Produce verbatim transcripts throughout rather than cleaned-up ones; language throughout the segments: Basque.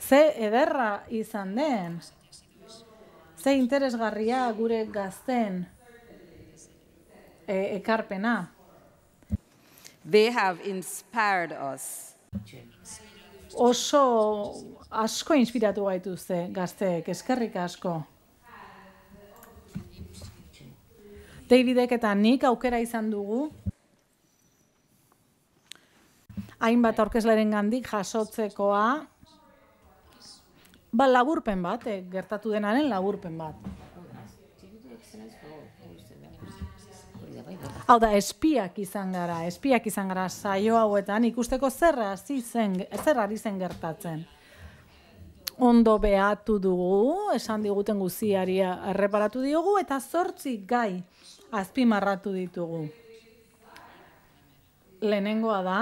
ze ederra izan den, ze interesgarria gure gazten e, ekarpena. They have inspired us. Oso asko inspiratu gaituzte gazteek, eskerrik asko. Davidek eta nik aukera izan dugu, hainbat aurkezleren gandik jasotzekoa, ba, laburpen bat, eh, gertatu denaren laburpen bat. Hau da, espiak izan gara, espiak izan gara saio hauetan, ikusteko zer hasi zen, zer ari zen gertatzen. Ondo behatu dugu, esan diguten guztiari erreparatu diogu, eta zortzi gai azpimarratu ditugu. Lehenengoa da,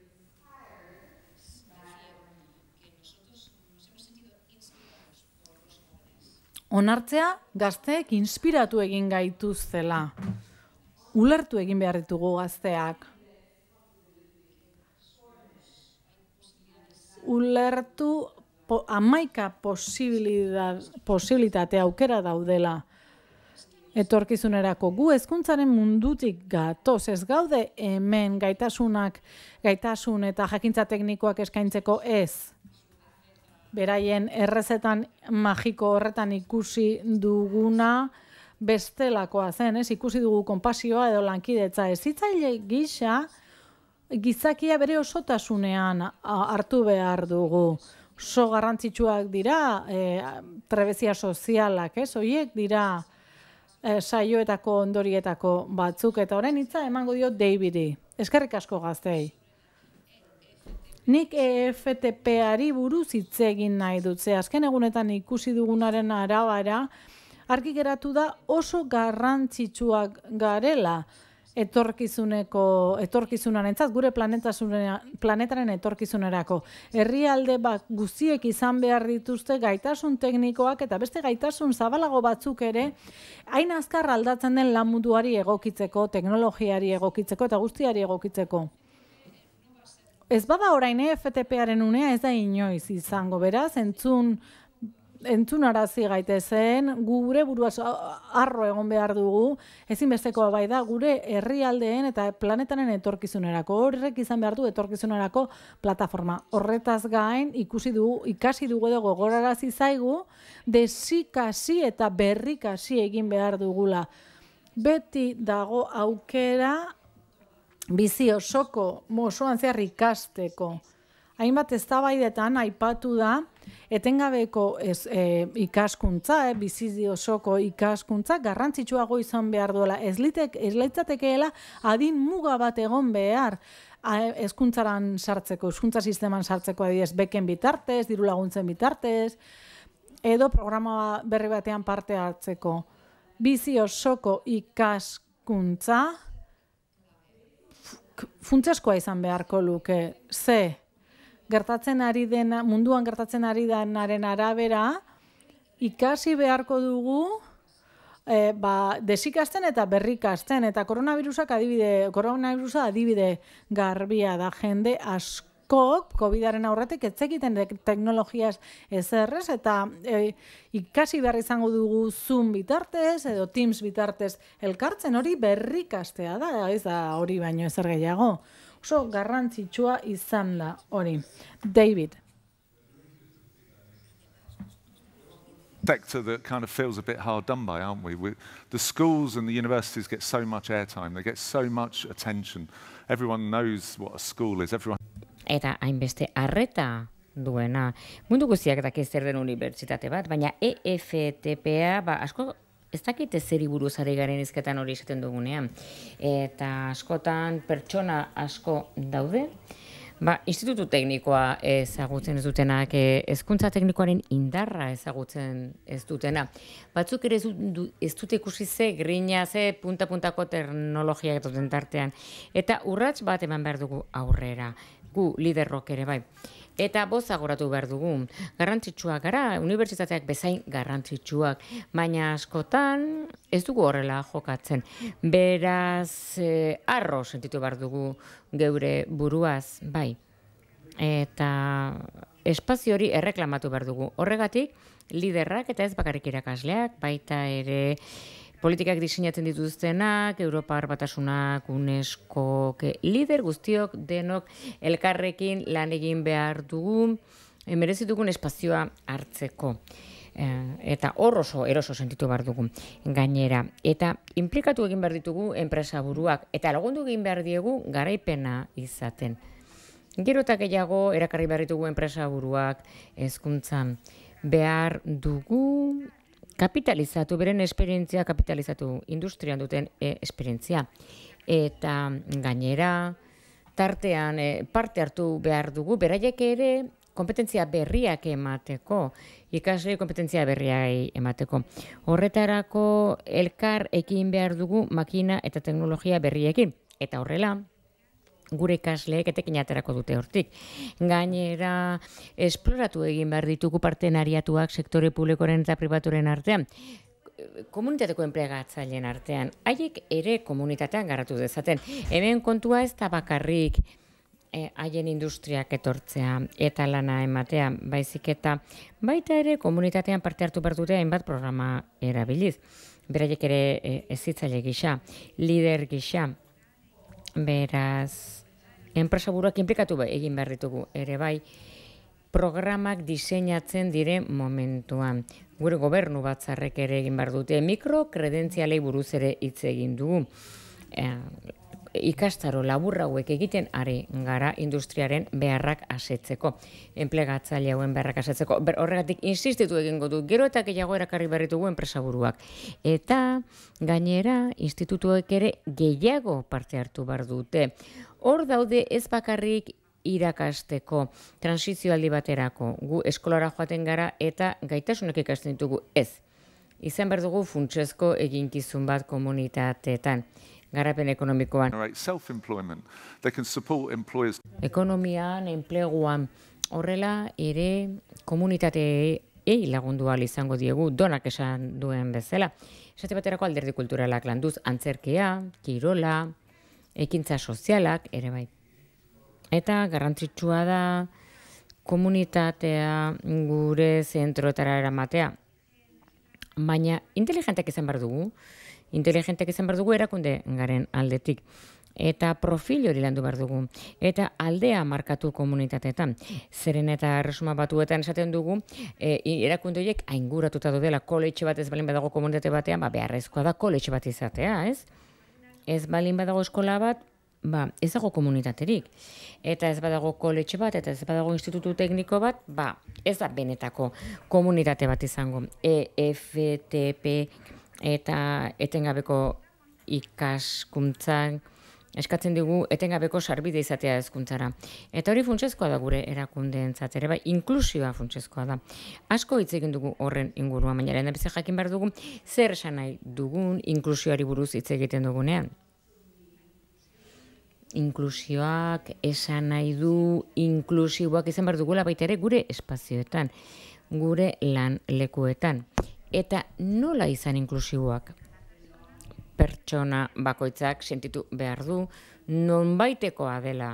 onartzea gazteek inspiratu egin gaituztela. Ulertu egin behar ditugu gazteak. Ulertu po, amaika posibilitate aukera daudela etorkizunerako. Gu hezkuntzaren mundutik gatoz, ez gaude hemen gaitasunak, gaitasun eta jakintza teknikoak eskaintzeko ez. Beraien errezetan magiko horretan ikusi duguna bestelakoa zen, ez? Ikusi dugu konpasioa edo lankidetza. Hezitzaile gisa, gizakia bere osotasunean hartu behar dugu. Oso garrantzitsuak dira, e, trebezia sozialak, ez? Horiek dira e, saioetako ondorietako batzuk, eta orain hitza emango dio Davidi. Eskerrik asko gaztei. Nik E F T P-ari buruz hitz egin nahi dut, ze azken egunetan ikusi dugunaren arabera, argi geratu da oso garrantzitsuak garela etorkizuneko, etorkizunarentzat, gure planetaren etorkizunerako. Herrialde bat guztiek izan behar dituzte gaitasun teknikoak eta beste gaitasun zabalago batzuk ere, hain azkar aldatzen den lan munduari egokitzeko, teknologiari egokitzeko eta guztiari egokitzeko. Ez bada orain E F T P-aren unea ez da inoiz izango, beraz, entzun, entzunarazi gaitezen, gure buruaz arro egon behar dugu, ezinbestekoa bai da, gure herrialdeen eta planetaren etorkizunerako, horrek izan behar du etorkizunerako plataforma. Horretaz gain, ikusi dugu, ikasi dugu edo gogorarazi zaigu, desikasi eta berrikasi egin behar dugula. Beti dago aukera, bizi osoko, osoan zehar ikasteko. Hainbat eztabaidetan aipatu da, etengabeko ez, e, ikaskuntza, e, bizi osoko ikaskuntza, garrantzitsuago izan behar duela. Ez litzatekeela adin muga bat egon behar hezkuntzaran sartzeko, hezkuntza sisteman sartzeko adibidez beken bitartez, diru laguntzen bitartez, edo programa berri batean parte hartzeko. Bizi osoko ikaskuntza, funtsezkoa izan beharko luke, ze gertatzen ari dena, munduan gertatzen ari denaren arabera, ikasi beharko dugu e, ba, desikasten eta berrikasten, eta koronavirusak adibide, koronavirusa adibide garbia da, jende asko, COVIDaren aurretik etzekiten teknologiaz ezerrez, eta e, ikasi behar izango dugu Zoom bitartez, edo Teams bitartez elkartzen, hori berrikastea da, ez da hori baino ezer gehiago. Oso garrantzitsua izan da hori. David. Sector that kind of feels a bit hard done by, aren't we? we? The schools and the universities get so much airtime, they get so much attention. Everyone knows what a school is. Everyone. Eta hainbeste arreta duena. Mundu guztiak dakiz zer den unibertsitate bat, baina E F T P-a ba, asko ez dakite zeri buruz ari garen hizketan hori esaten dugunean. Eta askotan pertsona asko daude, ba, institutu teknikoa ezagutzen ez dutenak, hezkuntza teknikoaren indarra ezagutzen ez dutena. Batzuk ere ez dute ikusi ze, grina ze, punta-puntako teknologiak duten tartean. Eta urrats bat eman behar dugu aurrera, gu liderrok ere bai. Eta boza goratu behar dugu. Garrantzitsuak gara, unibertsitateak bezain garrantzitsuak, baina askotan ez dugu horrela jokatzen. Beraz, eh, arro sentitu behar dugu geure buruaz, bai. eta espazio hori erreklamatu behar dugu. Horregatik, liderrak eta ez bakarrik irakasleak, baita ere politikak diseinatzen dituztenak, Europar Batasunak, UNESCO, lider guztiok denok elkarrekin lan egin behar dugu, merezitugun espazioa hartzeko. Eta hor oso eroso sentitu behar dugu gainera. Eta implikatu egin behar ditugu enpresa buruak, eta lagundu egin behar diegu garaipena izaten. Gero eta gehiago erakarri behar ditugu enpresa buruak hezkuntzan behar dugu kapitalizatu, beren esperientzia kapitalizatu, industrian duten e, esperientzia. Eta gainera, tartean e, parte hartu behar dugu, beraiek ere kompetentzia berriak emateko, ikasle kompetentzia berriak emateko. Horretarako elkar ekin behar dugu makina eta teknologia berriekin. Eta horrela, gure ikasleek etekin aterako dute hortik. Gainera, esploratu egin behar ditugu partenariatuak sektore publikoren eta pribaturen artean, komunitateko enplegatzaileen artean, haiek ere komunitatean garatu dezaten. Hemen kontua ez da bakarrik haien industriak etortzea eta lana ematea, baizik eta baita ere komunitatean parte hartu behar dute hainbat programa erabiliz. Beraiek ere hezitzaile gisa, lider gisa, beraz, enpresa buruak inplikatu egin behar ditugu ere bai, programak diseinatzen diren momentuan. Gure gobernu batzarrek ere egin behar dute, mikrokredentzialei buruz ere hitz egin dugu. Ikastaro labur hauek egiten ari gara industriaren beharrak asetzeko, enplegatzaile hauen beharrak asetzeko. Horregatik insistitu egingo du, gero eta gehiago erakarri berritugu enpresa buruak. Eta gainera, institutuek ere gehiago parte hartu behar dute. Hor daude ez bakarrik irakasteko, transizioaldi baterako, gu eskolara joaten gara eta gaitasunak ikasten ditugu ez. Izan behar dugu funtsezko eginkizun bat komunitateetan. Garapen ekonomikoan. Ekonomian, enpleguan, horrela ere komunitateei lagundu ahal izango diegu, donak esan duen bezala. Esate baterako alderdi kulturalak landuz, antzerkia, kirola, ekintza sozialak, ere bai. Eta garrantzitsua da komunitatea gure zentroetara eramatea. Baina inteligentek izan behar dugu, inteligentek izan behar dugu erakunde garen aldetik. Eta profil hori landu behar dugu. Eta aldea markatu komunitateetan. Zeren eta Erresuma Batuetan esaten dugu, e, erakunde horiek ainguratuta dudela koletxe bat ez balin badago komunitate batean, ba, beharrezkoa da koletxe bat izatea, ez? Ez balin badago eskola bat, ba, ez dago komunitaterik. Eta ez badago koletxe bat, eta ez badago institutu tekniko bat, ba, ez da benetako komunitate bat izango. E F T P eta etengabeko ikaskuntzan eskatzen dugu etengabeko sarbide izatea hezkuntzara. Eta hori funtsezkoa da gure erakundeentzat ere bai, inklusioa funtsezkoa da. Asko hitz egin dugu horren inguruan, baina lehendabizi jakin behar dugu zer esan nahi dugun inklusioari buruz hitz egiten dugunean. Inklusioak esan nahi du inklusiboak izan behar dugula baita ere gure espazioetan, gure lan lekuetan. Eta nola izan inklusiboak? Pertsona bakoitzak sentitu behar du, nonbaitekoa dela,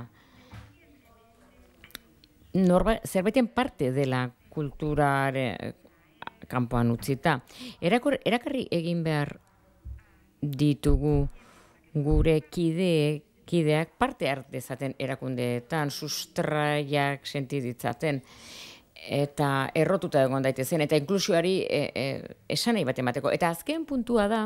zerbaiten parte dela kulturare kanpoan utzita. Erakarri egin behar ditugu gure kideek, kideak parte hart dezaten erakundeetan, sustraiak senti ditzaten, eta errotuta egon daitezen, eta inklusioari e, e, esan nahi bat emateko. Eta azken puntua da,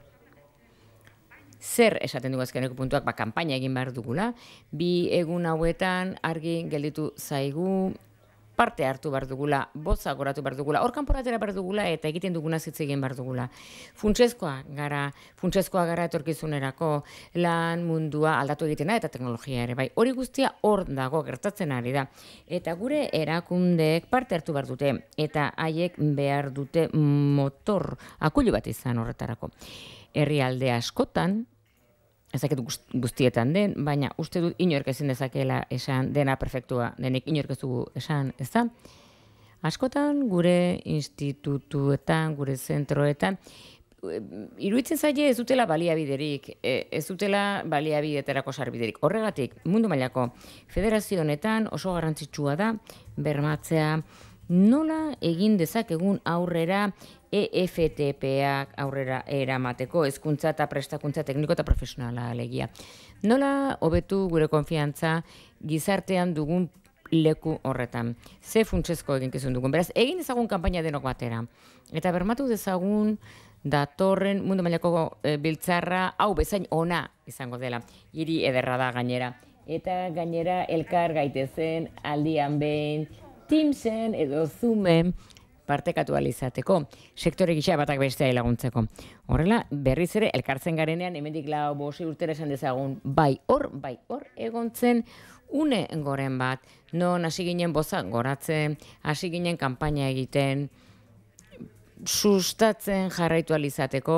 zer esaten dugu azkeneko puntuak, ba, kanpaina egin behar dugula, bi egun hauetan argi gelditu zaigu, parte hartu behar dugula, boza goratu behar dugula, hor kanporatera behar dugula, eta egiten duguna hitz egin behar dugula. Funtsezkoa gara, funtsezkoa gara etorkizunerako lan mundua aldatu egitena eta teknologia ere bai. Hori guztia hor dago gertatzen ari da. Eta gure erakundeek parte hartu behar dute, eta haiek behar dute motor, akulu bat izan horretarako. Herrialde askotan, ez dakit guztietan den, baina uste dut inork ezin dezakela esan dena perfektua, denek inork ez dugu esan, ez da? Askotan gure institutuetan, gure zentroetan, iruditzen zaie ez dutela baliabiderik, ez dutela baliabideterako sarbiderik. Horregatik, mundu mailako federazio honetan oso garrantzitsua da bermatzea nola egin dezakegun aurrera E F T P-ak aurrera eramateko hezkuntza eta prestakuntza tekniko eta profesionala alegia. Nola hobetu gure konfiantza gizartean dugun leku horretan. Ze funtsezko eginkizun dugun. Beraz, egin dezagun kanpaina denok batera. Eta bermatu dezagun datorren mundu mailako e, biltzarra hau bezain ona izango dela. Hiri ederra da gainera. Eta gainera elkar gaitezen aldian behin Teamsen edo Zoomen partekatu alizateko, sektore gisa batak bestea laguntzeko. Horrela, berriz ere, elkartzen garenean, hemendik lau bosi urtera esan dezagun, bai hor, bai hor, egontzen une goren bat, non hasi ginen boza goratzen, hasi ginen kanpaina egiten, sustatzen jarraitu alizateko,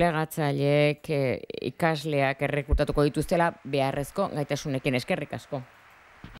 enplegatzaileek, ikasleak errekrutatuko dituztela beharrezko gaitasunekin eskerrik asko.